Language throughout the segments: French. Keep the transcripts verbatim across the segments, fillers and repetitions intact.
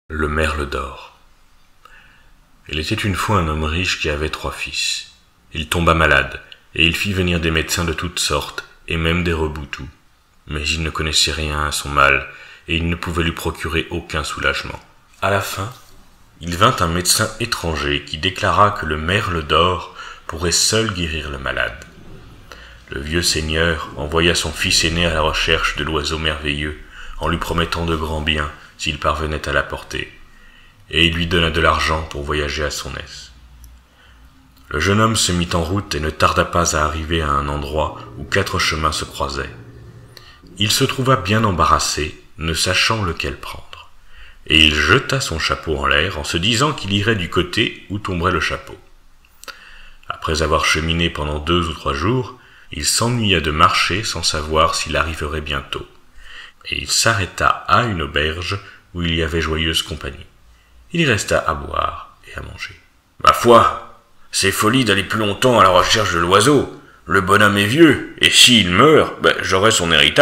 Le merle d'or. Il était une fois un homme riche qui avait trois fils. Il tomba malade, et il fit venir des médecins de toutes sortes, et même des reboutous. Mais il ne connaissait rien à son mal, et il ne pouvait lui procurer aucun soulagement. À la fin, il vint un médecin étranger qui déclara que le merle d'or pourrait seul guérir le malade. Le vieux seigneur envoya son fils aîné à la recherche de l'oiseau merveilleux, en lui promettant de grands biens s'il parvenait à l'apporter, et il lui donna de l'argent pour voyager à son aise. Le jeune homme se mit en route et ne tarda pas à arriver à un endroit où quatre chemins se croisaient. Il se trouva bien embarrassé, ne sachant lequel prendre, et il jeta son chapeau en l'air en se disant qu'il irait du côté où tomberait le chapeau. Après avoir cheminé pendant deux ou trois jours, il s'ennuya de marcher sans savoir s'il arriverait bientôt, et il s'arrêta à une auberge où il y avait joyeuse compagnie. Il y resta à boire et à manger. « Ma foi, c'est folie d'aller plus longtemps à la recherche de l'oiseau. Le bonhomme est vieux, et s'il meurt, ben, j'aurai son héritage. »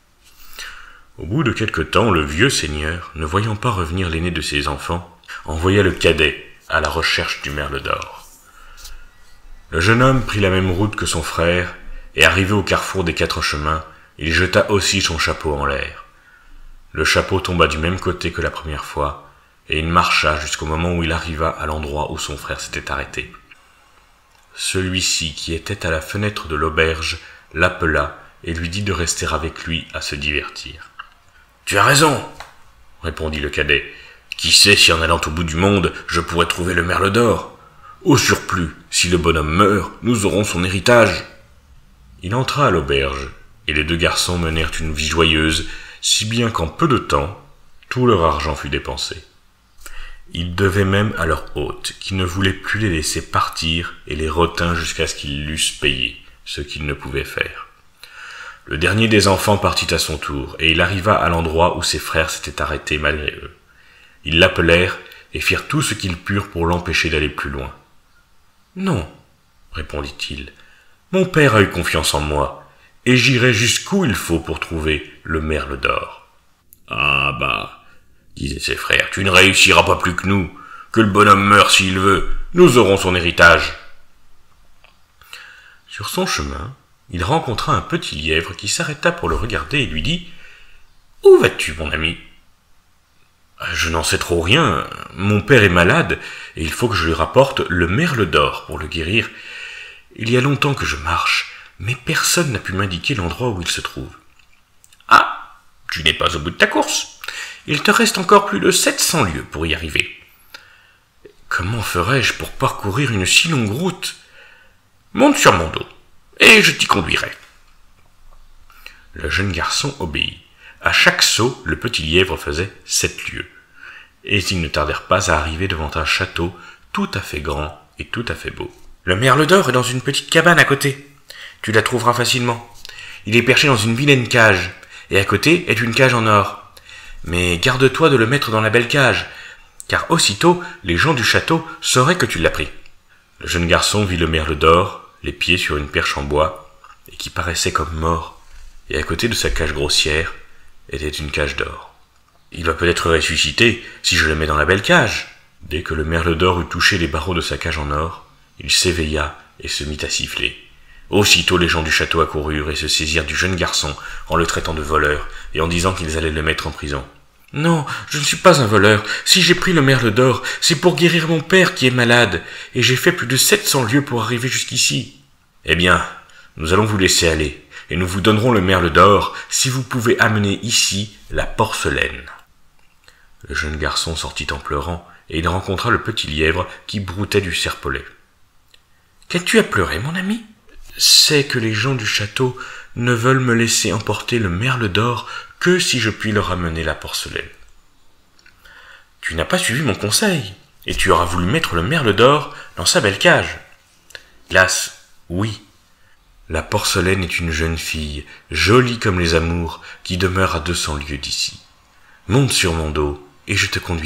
Au bout de quelque temps, le vieux seigneur, ne voyant pas revenir l'aîné de ses enfants, envoya le cadet à la recherche du merle d'or. Le jeune homme prit la même route que son frère, et arrivé au carrefour des quatre chemins, il jeta aussi son chapeau en l'air. Le chapeau tomba du même côté que la première fois, et il marcha jusqu'au moment où il arriva à l'endroit où son frère s'était arrêté. Celui-ci, qui était à la fenêtre de l'auberge, l'appela et lui dit de rester avec lui à se divertir. « Tu as raison, répondit le cadet. Qui sait si en allant au bout du monde, je pourrais trouver le merle d'or? Au surplus, si le bonhomme meurt, nous aurons son héritage. » Il entra à l'auberge, et les deux garçons menèrent une vie joyeuse, si bien qu'en peu de temps, tout leur argent fut dépensé. Ils devaient même à leur hôte, qui ne voulait plus les laisser partir et les retint jusqu'à ce qu'ils l'eussent payé, ce qu'ils ne pouvaient faire. Le dernier des enfants partit à son tour, et il arriva à l'endroit où ses frères s'étaient arrêtés malgré eux. Ils l'appelèrent et firent tout ce qu'ils purent pour l'empêcher d'aller plus loin. « Non, répondit-il, mon père a eu confiance en moi, et j'irai jusqu'où il faut pour trouver le merle d'or. »« Ah bah, disaient ses frères, tu ne réussiras pas plus que nous. Que le bonhomme meure s'il veut, nous aurons son héritage. » Sur son chemin, il rencontra un petit lièvre qui s'arrêta pour le regarder et lui dit « Où vas-tu, mon ami ?»« Je n'en sais trop rien. Mon père est malade, et il faut que je lui rapporte le merle d'or pour le guérir. Il y a longtemps que je marche, mais personne n'a pu m'indiquer l'endroit où il se trouve. »« Ah, tu n'es pas au bout de ta course. Il te reste encore plus de sept cents lieues pour y arriver. »« Comment ferais-je pour parcourir une si longue route ? » ?»« Monte sur mon dos, et je t'y conduirai. » Le jeune garçon obéit. À chaque saut, le petit lièvre faisait sept lieues, et ils ne tardèrent pas à arriver devant un château tout à fait grand et tout à fait beau. « Le merle d'or est dans une petite cabane à côté. Tu la trouveras facilement. Il est perché dans une vilaine cage, et à côté est une cage en or. Mais garde-toi de le mettre dans la belle cage, car aussitôt les gens du château sauraient que tu l'as pris. » Le jeune garçon vit le merle d'or, les pieds sur une perche en bois, et qui paraissait comme mort, et à côté de sa cage grossière était une cage d'or. « Il va peut-être ressusciter si je le mets dans la belle cage. » Dès que le merle d'or eut touché les barreaux de sa cage en or, il s'éveilla et se mit à siffler. Aussitôt les gens du château accoururent et se saisirent du jeune garçon en le traitant de voleur et en disant qu'ils allaient le mettre en prison. « Non, je ne suis pas un voleur. Si j'ai pris le merle d'or, c'est pour guérir mon père qui est malade, et j'ai fait plus de sept cents lieues pour arriver jusqu'ici. »« Eh bien, nous allons vous laisser aller, et nous vous donnerons le merle d'or si vous pouvez amener ici la porcelaine. » Le jeune garçon sortit en pleurant, et il rencontra le petit lièvre qui broutait du serpolet. « Qu'as-tu à pleurer, mon ami ? C'est que les gens du château ne veulent me laisser emporter le merle d'or que si je puis leur amener la porcelaine. »« Tu n'as pas suivi mon conseil, et tu auras voulu mettre le merle d'or dans sa belle cage. »« Hélas, oui. La porcelaine est une jeune fille, jolie comme les amours, qui demeure à deux cents lieues d'ici. Monte sur mon dos, et je te conduirai. »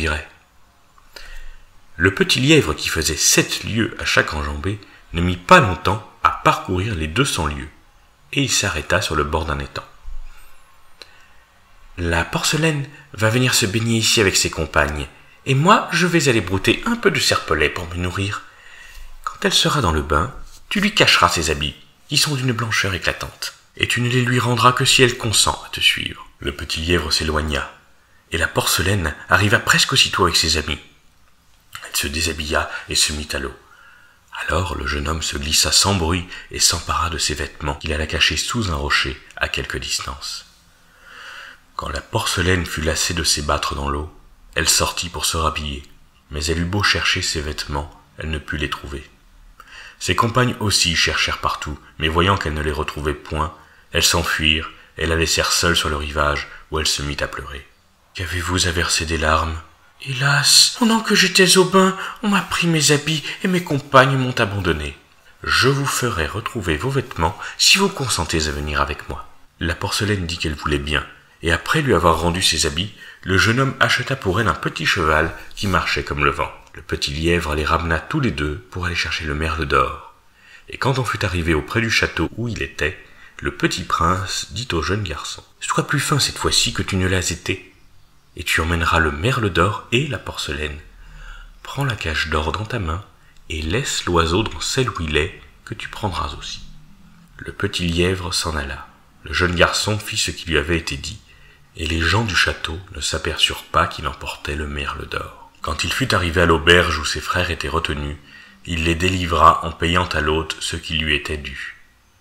Le petit lièvre, qui faisait sept lieues à chaque enjambée, ne mit pas longtemps à parcourir les deux cents lieues, et il s'arrêta sur le bord d'un étang. La porcelaine va venir se baigner ici avec ses compagnes, et moi je vais aller brouter un peu de serpolet pour me nourrir. Quand elle sera dans le bain, tu lui cacheras ses habits, qui sont d'une blancheur éclatante, et tu ne les lui rendras que si elle consent à te suivre. » Le petit lièvre s'éloigna, et la porcelaine arriva presque aussitôt avec ses amis. Elle se déshabilla et se mit à l'eau. Alors le jeune homme se glissa sans bruit et s'empara de ses vêtements qu'il alla cacher sous un rocher à quelque distance. Quand la porcelaine fut lassée de s'ébattre dans l'eau, elle sortit pour se rhabiller, mais elle eut beau chercher ses vêtements, elle ne put les trouver. Ses compagnes aussi cherchèrent partout, mais voyant qu'elle ne les retrouvait point, elles s'enfuirent et la laissèrent seule sur le rivage où elle se mit à pleurer. « Qu'avez-vous à verser des larmes ?»« Hélas, pendant que j'étais au bain, on m'a pris mes habits et mes compagnes m'ont abandonné. Je vous ferai retrouver vos vêtements si vous consentez à venir avec moi. » La porcelaine dit qu'elle voulait bien, et après lui avoir rendu ses habits, le jeune homme acheta pour elle un petit cheval qui marchait comme le vent. Le petit lièvre les ramena tous les deux pour aller chercher le merle d'or. Et quand on fut arrivé auprès du château où il était, le petit prince dit au jeune garçon : « Sois plus fin cette fois-ci que tu ne l'as été, et tu emmèneras le merle d'or et la porcelaine. Prends la cage d'or dans ta main, et laisse l'oiseau dans celle où il est, que tu prendras aussi. » Le petit lièvre s'en alla. Le jeune garçon fit ce qui lui avait été dit, et les gens du château ne s'aperçurent pas qu'il emportait le merle d'or. Quand il fut arrivé à l'auberge où ses frères étaient retenus, il les délivra en payant à l'hôte ce qui lui était dû.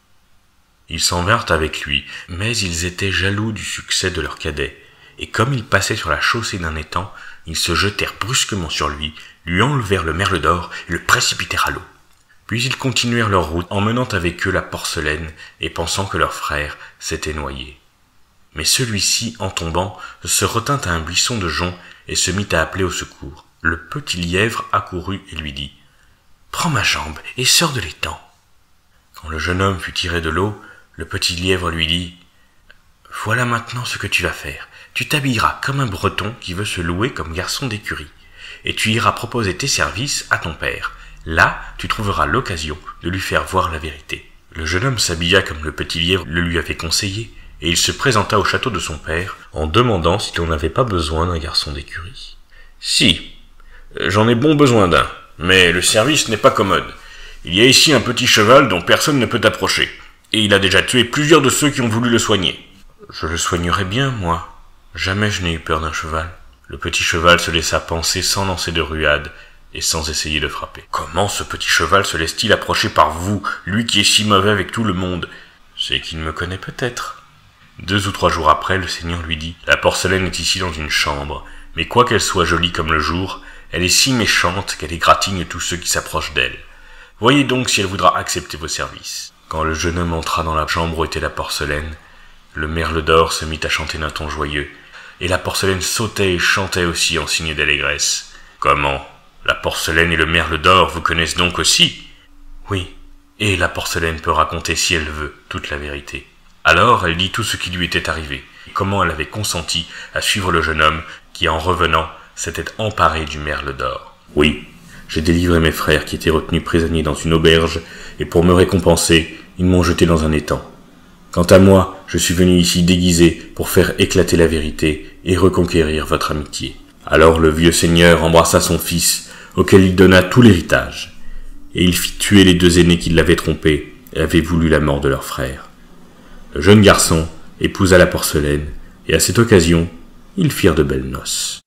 Ils s'en vinrent avec lui, mais ils étaient jaloux du succès de leur cadet, et comme il passait sur la chaussée d'un étang, ils se jetèrent brusquement sur lui, lui enlevèrent le merle d'or et le précipitèrent à l'eau. Puis ils continuèrent leur route, emmenant avec eux la porcelaine et pensant que leur frère s'était noyé. Mais celui-ci, en tombant, se retint à un buisson de joncs et se mit à appeler au secours. Le petit lièvre accourut et lui dit : « Prends ma jambe et sors de l'étang. » Quand le jeune homme fut tiré de l'eau, le petit lièvre lui dit : « Voilà maintenant ce que tu vas faire. Tu t'habilleras comme un breton qui veut se louer comme garçon d'écurie, et tu iras proposer tes services à ton père. Là, tu trouveras l'occasion de lui faire voir la vérité. » Le jeune homme s'habilla comme le petit lièvre le lui avait conseillé, et il se présenta au château de son père en demandant si l'on n'avait pas besoin d'un garçon d'écurie. « Si, j'en ai bon besoin d'un, mais le service n'est pas commode. Il y a ici un petit cheval dont personne ne peut approcher, et il a déjà tué plusieurs de ceux qui ont voulu le soigner. »« Je le soignerai bien, moi. Jamais je n'ai eu peur d'un cheval. » Le petit cheval se laissa panser sans lancer de ruade et sans essayer de frapper. « Comment ce petit cheval se laisse-t-il approcher par vous, lui qui est si mauvais avec tout le monde ? C'est qu'il me connaît peut-être. » Deux ou trois jours après, le seigneur lui dit : « La porcelaine est ici dans une chambre, mais quoiqu'elle soit jolie comme le jour, elle est si méchante qu'elle égratigne tous ceux qui s'approchent d'elle. Voyez donc si elle voudra accepter vos services. » Quand le jeune homme entra dans la chambre où était la porcelaine, le merle d'or se mit à chanter d'un ton joyeux, et la porcelaine sautait et chantait aussi en signe d'allégresse. « Comment ? La porcelaine et le merle d'or vous connaissent donc aussi ? » ?»« Oui, et la porcelaine peut raconter, si elle veut, toute la vérité. » Alors elle dit tout ce qui lui était arrivé, et comment elle avait consenti à suivre le jeune homme qui, en revenant, s'était emparé du merle d'or. « Oui, j'ai délivré mes frères qui étaient retenus prisonniers dans une auberge, et pour me récompenser, ils m'ont jeté dans un étang. Quant à moi, je suis venu ici déguisé pour faire éclater la vérité et reconquérir votre amitié. » Alors le vieux seigneur embrassa son fils, auquel il donna tout l'héritage, et il fit tuer les deux aînés qui l'avaient trompé et avaient voulu la mort de leur frère. Le jeune garçon épousa la porcelaine, et à cette occasion, ils firent de belles noces.